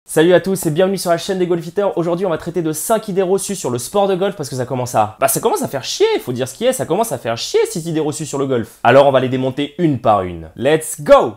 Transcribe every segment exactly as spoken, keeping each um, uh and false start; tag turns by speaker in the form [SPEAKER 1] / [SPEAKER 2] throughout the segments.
[SPEAKER 1] Salut à tous et bienvenue sur la chaîne des golfiteurs. Aujourd'hui on va traiter de cinq idées reçues sur le sport de golf parce que ça commence à... Bah ça commence à faire chier, faut dire ce qui est, ça commence à faire chier ces idées reçues sur le golf. Alors on va les démonter une par une. Let's go!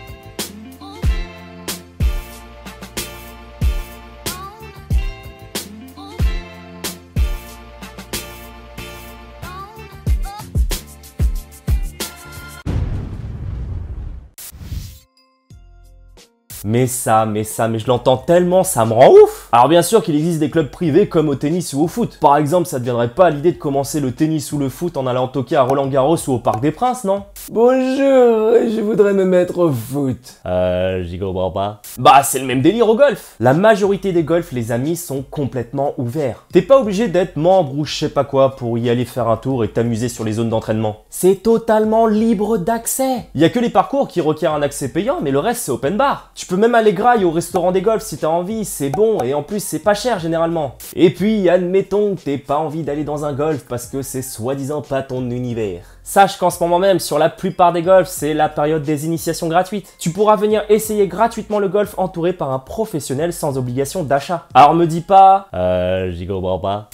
[SPEAKER 1] Mais ça, mais ça, mais je l'entends tellement, ça me rend ouf. Alors bien sûr qu'il existe des clubs privés comme au tennis ou au foot. Par exemple, ça ne viendrait pas à l'idée de commencer le tennis ou le foot en allant toquer à Roland-Garros ou au Parc des Princes, non?
[SPEAKER 2] Bonjour, je voudrais me mettre au foot.
[SPEAKER 1] Euh, j'y comprends pas. Bah, c'est le même délire au golf. La majorité des golfs, les amis, sont complètement ouverts. T'es pas obligé d'être membre ou je sais pas quoi pour y aller faire un tour et t'amuser sur les zones d'entraînement. C'est totalement libre d'accès. Il y a que les parcours qui requièrent un accès payant, mais le reste c'est open bar. Tu peux même aller graille au restaurant des golfs si t'as envie, c'est bon et en plus c'est pas cher généralement. Et puis, admettons que t'aies pas envie d'aller dans un golf parce que c'est soi-disant pas ton univers. Sache qu'en ce moment même, sur la plupart des golfs, c'est la période des initiations gratuites. Tu pourras venir essayer gratuitement le golf entouré par un professionnel sans obligation d'achat. Alors me dis pas... Euh, j'y comprends pas.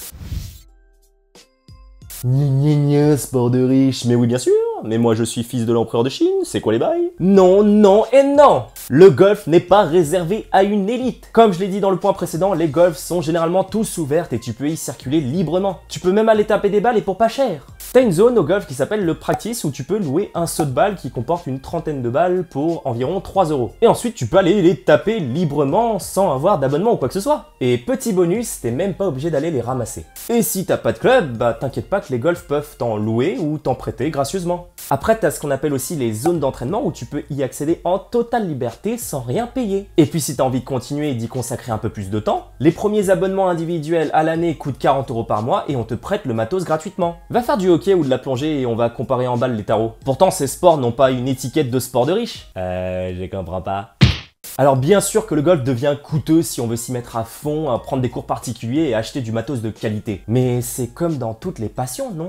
[SPEAKER 1] Gna gna gna, sport de riche. Mais oui, bien sûr. Mais moi, je suis fils de l'empereur de Chine. C'est quoi les bails? Non, non et non. Le golf n'est pas réservé à une élite. Comme je l'ai dit dans le point précédent, les golfs sont généralement tous ouverts et tu peux y circuler librement. Tu peux même aller taper des balles et pour pas cher. T'as une zone au golf qui s'appelle le practice où tu peux louer un saut de balle qui comporte une trentaine de balles pour environ trois euros. Et ensuite, tu peux aller les taper librement sans avoir d'abonnement ou quoi que ce soit. Et petit bonus, t'es même pas obligé d'aller les ramasser. Et si t'as pas de club, bah t'inquiète pas que les golfs peuvent t'en louer ou t'en prêter gracieusement. Après, t'as ce qu'on appelle aussi les zones d'entraînement où tu peux y accéder en totale liberté sans rien payer. Et puis si t'as envie de continuer et d'y consacrer un peu plus de temps, les premiers abonnements individuels à l'année coûtent quarante euros par mois et on te prête le matos gratuitement. Va faire du hockey ou de la plongée et on va comparer en balle les tarots. Pourtant, ces sports n'ont pas une étiquette de sport de riche. Euh, je comprends pas. Alors bien sûr que le golf devient coûteux si on veut s'y mettre à fond, à prendre des cours particuliers et acheter du matos de qualité. Mais c'est comme dans toutes les passions, non ?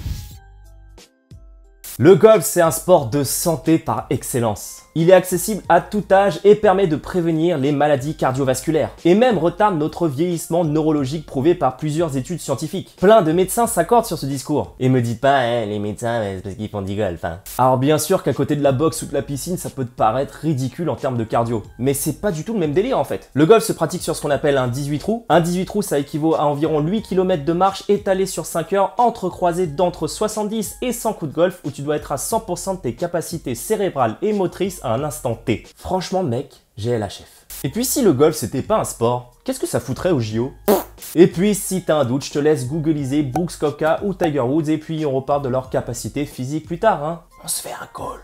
[SPEAKER 1] Le golf, c'est un sport de santé par excellence. Il est accessible à tout âge et permet de prévenir les maladies cardiovasculaires. Et même retarde notre vieillissement neurologique prouvé par plusieurs études scientifiques. Plein de médecins s'accordent sur ce discours. Et me dites pas, hein, les médecins, c'est parce qu'ils font du golf. Hein. Alors bien sûr qu'à côté de la boxe ou de la piscine, ça peut te paraître ridicule en termes de cardio. Mais c'est pas du tout le même délire en fait. Le golf se pratique sur ce qu'on appelle un dix-huit trous. Un dix-huit trous, ça équivaut à environ huit kilomètres de marche étalée sur cinq heures, entrecroisée d'entre soixante-dix et cent coups de golf où tu dois être à cent pour cent de tes capacités cérébrales et motrices à un instant T. Franchement mec, G L H F. Et puis si le golf c'était pas un sport, qu'est-ce que ça foutrait au J O? Et puis si t'as un doute, je te laisse googliser Brooks Koepka ou Tiger Woods et puis on repart de leur capacité physique plus tard, hein. On se fait un call.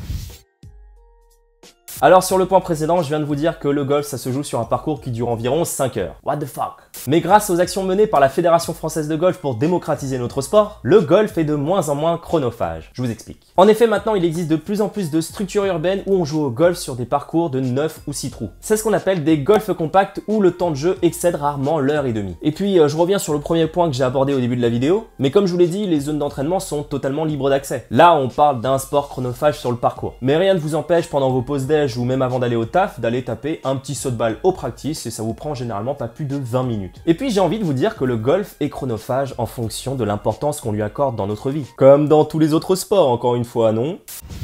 [SPEAKER 1] Alors sur le point précédent, je viens de vous dire que le golf ça se joue sur un parcours qui dure environ cinq heures. What the fuck? Mais grâce aux actions menées par la Fédération Française de Golf pour démocratiser notre sport, le golf est de moins en moins chronophage. Je vous explique. En effet, maintenant il existe de plus en plus de structures urbaines où on joue au golf sur des parcours de neuf ou six trous. C'est ce qu'on appelle des golfs compacts où le temps de jeu excède rarement l'heure et demie. Et puis euh, je reviens sur le premier point que j'ai abordé au début de la vidéo, mais comme je vous l'ai dit, les zones d'entraînement sont totalement libres d'accès. Là on parle d'un sport chronophage sur le parcours. Mais rien ne vous empêche pendant vos pauses déj ou même avant d'aller au taf, d'aller taper un petit saut de balle au practice et ça vous prend généralement pas plus de vingt minutes. Et puis j'ai envie de vous dire que le golf est chronophage en fonction de l'importance qu'on lui accorde dans notre vie. Comme dans tous les autres sports, encore une fois, non ?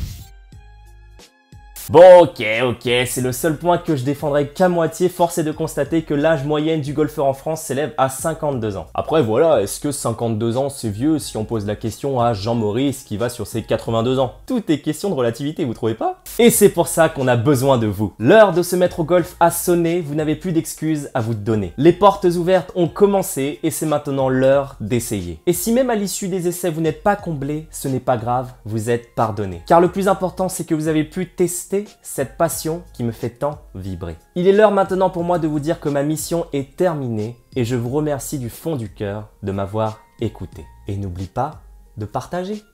[SPEAKER 1] Bon ok, ok, c'est le seul point que je défendrai qu'à moitié, force est de constater que l'âge moyen du golfeur en France s'élève à cinquante-deux ans. Après voilà, est-ce que cinquante-deux ans c'est vieux si on pose la question à Jean-Maurice qui va sur ses quatre-vingt-deux ans? Tout est question de relativité, vous trouvez pas? Et c'est pour ça qu'on a besoin de vous. L'heure de se mettre au golf a sonné, vous n'avez plus d'excuses à vous donner. Les portes ouvertes ont commencé et c'est maintenant l'heure d'essayer. Et si même à l'issue des essais vous n'êtes pas comblé, ce n'est pas grave, vous êtes pardonné. Car le plus important c'est que vous avez pu tester cette passion qui me fait tant vibrer. Il est l'heure maintenant pour moi de vous dire que ma mission est terminée et je vous remercie du fond du cœur de m'avoir écouté. Et n'oublie pas de partager.